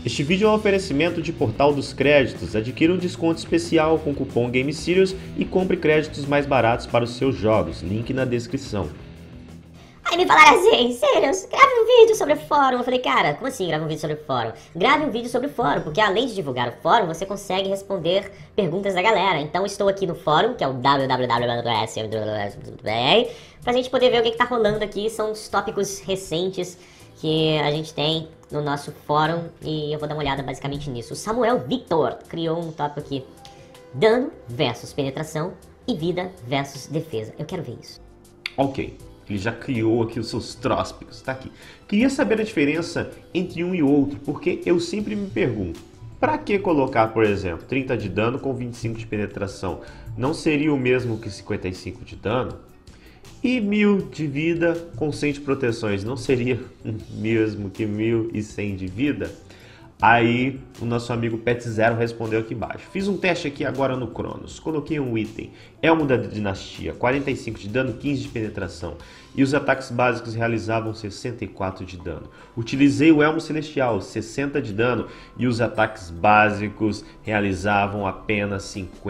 Este vídeo é um oferecimento de Portal dos Créditos. Adquira um desconto especial com o cupom GameSerious e compre créditos mais baratos para os seus jogos. Link na descrição. Aí me falaram assim, Sirius, grave um vídeo sobre o fórum. Eu falei, cara, como assim grave um vídeo sobre o fórum? Grave um vídeo sobre o fórum, porque além de divulgar o fórum, você consegue responder perguntas da galera. Então estou aqui no fórum, que é o www.s.br, pra gente poder ver o que tá rolando aqui. São os tópicos recentes que a gente tem no nosso fórum e eu vou dar uma olhada basicamente nisso. O Samuel Victor criou um tópico aqui: dano versus penetração e vida versus defesa. Eu quero ver isso. Ok, ele já criou aqui os seus trópicos, tá aqui. Queria saber a diferença entre um e outro, porque eu sempre me pergunto, para que colocar, por exemplo, 30 de dano com 25 de penetração? Não seria o mesmo que 55 de dano? E 1000 de vida com 100 de proteções, não seria o mesmo que 1100 de vida? Aí o nosso amigo Pet0 respondeu aqui embaixo. Fiz um teste aqui agora no Cronos. Coloquei um item, Elmo da Dinastia, 45 de dano, 15 de penetração. E os ataques básicos realizavam 64 de dano. Utilizei o Elmo Celestial, 60 de dano. E os ataques básicos realizavam apenas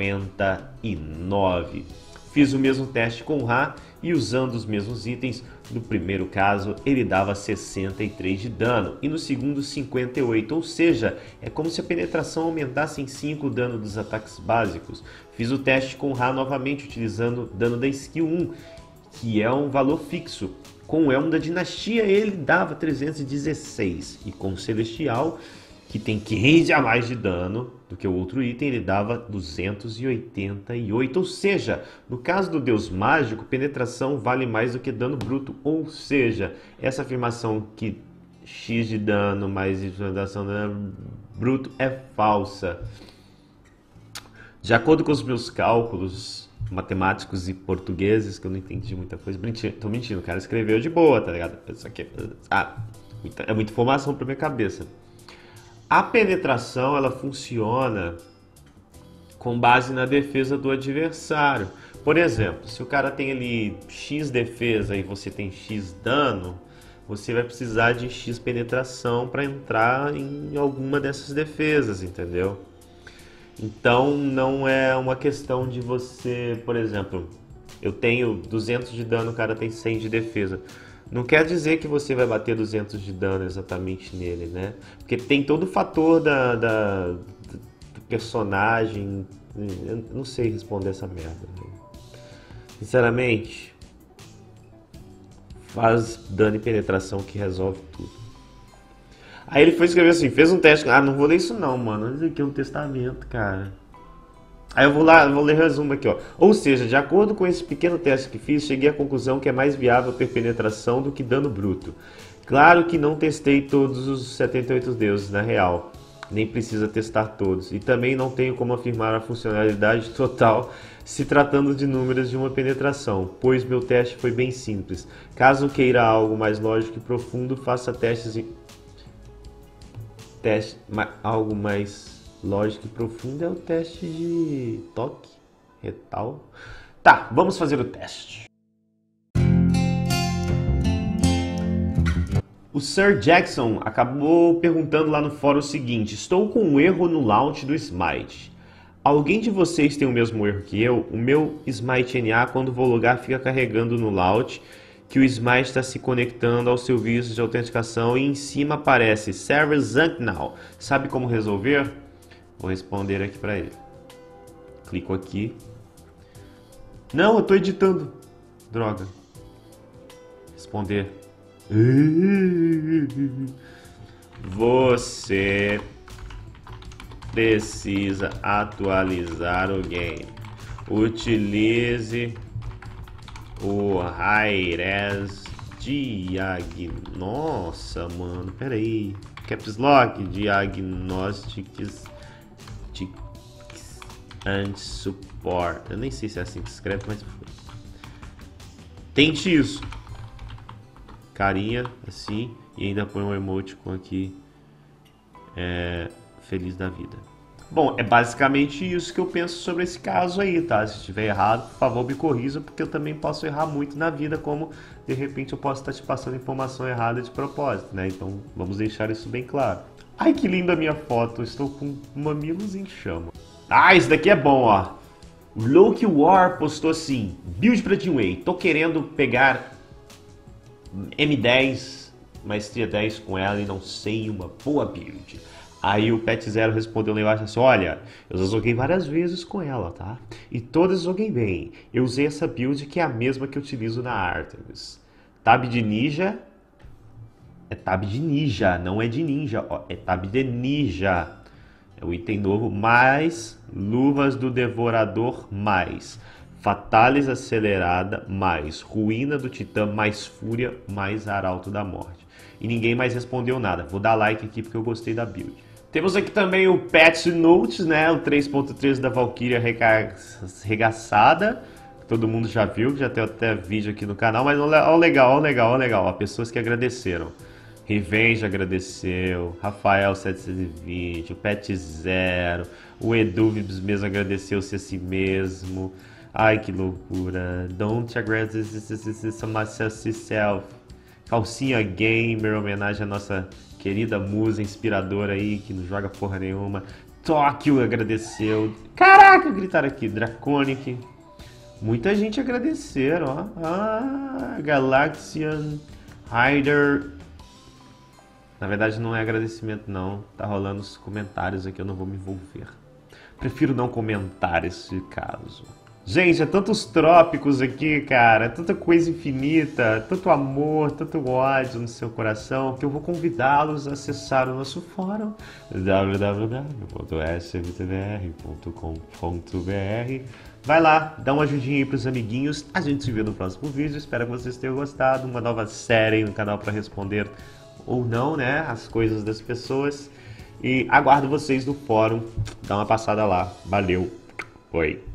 59. Fiz o mesmo teste com o Ra e usando os mesmos itens, no primeiro caso ele dava 63 de dano e no segundo 58, ou seja, é como se a penetração aumentasse em 5 o dano dos ataques básicos. Fiz o teste com o Ra novamente utilizando dano da skill 1, que é um valor fixo. Com o Elmo da Dinastia ele dava 316 e com o Celestial, que tem 15 a mais de dano do que o outro item, ele dava 288. Ou seja, no caso do Deus Mágico, penetração vale mais do que dano bruto. Ou seja, essa afirmação que X de dano mais Y de dano bruto é falsa. De acordo com os meus cálculos matemáticos e portugueses, que eu não entendi muita coisa, tô mentindo, o cara escreveu de boa, tá ligado? Isso aqui é muita informação pra minha cabeça. A penetração, ela funciona com base na defesa do adversário. Por exemplo, se o cara tem ali X defesa e você tem X dano, você vai precisar de X penetração para entrar em alguma dessas defesas, entendeu? Então não é uma questão de você, por exemplo, eu tenho 200 de dano, o cara tem 100 de defesa. Não quer dizer que você vai bater 200 de dano exatamente nele, né? Porque tem todo o fator do personagem. Eu não sei responder essa merda, né? Sinceramente, faz dano e penetração que resolve tudo. Aí ele foi escrever assim, fez um teste. Ah, não vou ler isso não, mano. Isso aqui é um testamento, cara. Aí eu vou ler o resumo aqui, ó. Ou seja, de acordo com esse pequeno teste que fiz, cheguei à conclusão que é mais viável ter penetração do que dano bruto. Claro que não testei todos os 78 deuses, na real. Nem precisa testar todos. E também não tenho como afirmar a funcionalidade total se tratando de números de uma penetração, pois meu teste foi bem simples. Caso queira algo mais lógico e profundo, faça testes e... algo mais... lógico e profundo é o teste de toque retal. Tá, vamos fazer o teste. O Sir Jackson acabou perguntando lá no fórum o seguinte: estou com um erro no launch do Smite. Alguém de vocês tem o mesmo erro que eu? O meu Smite NA, quando vou logar, fica carregando no launch que o Smite está se conectando ao seu serviço de autenticação e em cima aparece Server Zank Now. Sabe como resolver? Vou responder aqui para ele. Clico aqui. Não, eu tô editando. Droga. Responder. Você precisa atualizar o game. Utilize o Hi-Res Nossa, mano, peraí. Caps Lock Diagnostics and Support. Eu nem sei se é assim que se escreve, mas tente isso. Carinha assim e ainda põe um emoticon aqui feliz da vida. Bom, é basicamente isso que eu penso sobre esse caso aí, tá? Se estiver errado, por favor, me corrija, porque eu também posso errar muito na vida, como de repente eu posso estar te passando informação errada de propósito, né? Então vamos deixar isso bem claro. Ai, que linda a minha foto. Estou com mamilos em chama. Ah, esse daqui é bom, ó. Loki War postou assim: build pra Jinwei. Tô querendo pegar M10, maestria 10 com ela e não sei uma boa build. Aí o Pet Zero respondeu lá embaixo assim: olha, eu já joguei várias vezes com ela, tá? E todas joguei bem. Eu usei essa build que é a mesma que eu utilizo na Artemis. Tab de ninja. É tab de ninja, não é de ninja, ó. É tab de ninja. É o item novo, mais luvas do devorador, mais Fatalis acelerada, mais ruína do titã, mais fúria, mais arauto da morte. E ninguém mais respondeu nada. Vou dar like aqui porque eu gostei da build. Temos aqui também o Patch Notes, né? O 3.13 da Valkyria regaçada. Todo mundo já viu, já tem até vídeo aqui no canal. Mas ó legal, ó legal, ó legal. Ó, pessoas que agradeceram. Revenge agradeceu, Rafael 720, o Pet Zero, o Edu Vibs mesmo agradeceu-se a si mesmo. Ai, que loucura. Don't agradece myself. Calcinha Gamer, homenagem à nossa querida musa inspiradora aí, que não joga porra nenhuma. Tóquio agradeceu. Caraca, gritaram aqui. Draconic. Muita gente agradeceram, ó. Ah, Galaxian, Hyder. Na verdade não é agradecimento não, tá rolando os comentários aqui, eu não vou me envolver. Prefiro não comentar esse caso. Gente, é tantos trópicos aqui, cara, é tanta coisa infinita, tanto amor, tanto ódio no seu coração, que eu vou convidá-los a acessar o nosso fórum www.svtbr.com.br. Vai lá, dá uma ajudinha aí pros amiguinhos, a gente se vê no próximo vídeo, espero que vocês tenham gostado, uma nova série aí no canal para responder ou não, né, as coisas das pessoas. E aguardo vocês no fórum. Dá uma passada lá. Valeu. Oi.